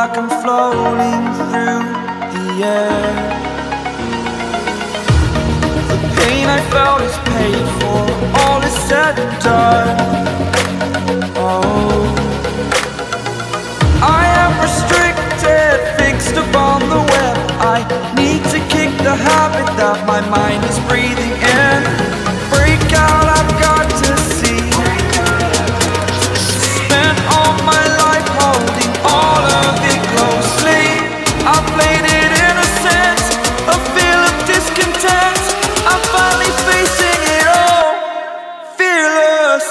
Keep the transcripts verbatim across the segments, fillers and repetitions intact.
like I'm floating through the air. The pain I felt is paid for, all is said and done. Oh, I am restricted, fixed upon the web. I need to kick the habit that my mind is breathing in. Break out, I've got to see. Spent all my life holding all of it closely. I played it innocent, a feel of discontent. I'm finally facing it all, fearless.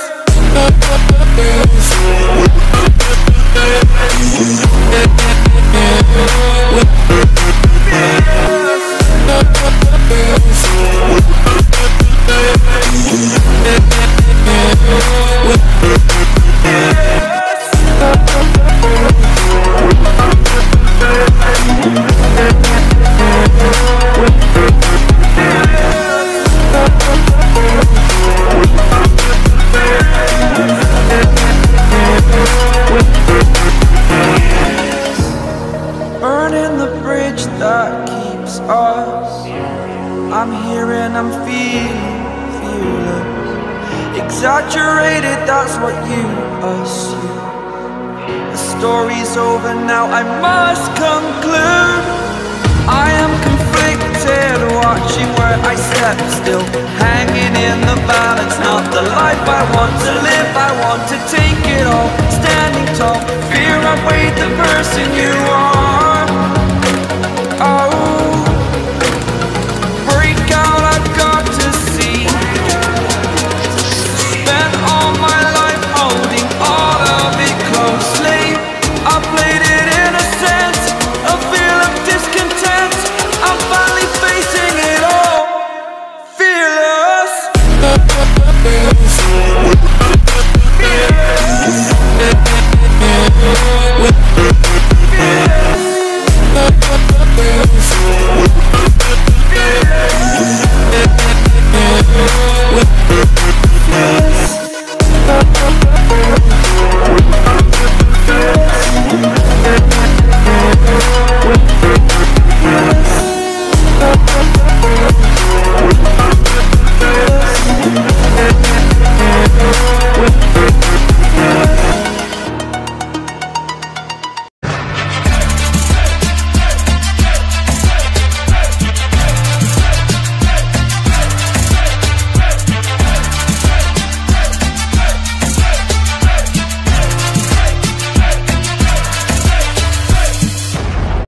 Burning the bridge that keeps us. I'm here and I'm feeling fearless. Exaggerated, that's what you assume. The story's over now, I must conclude. I am conflicted, watching where I step still, hanging in the balance. Not the life I want to live, I want to take it all. Standing tall, fear I weighed the person you are.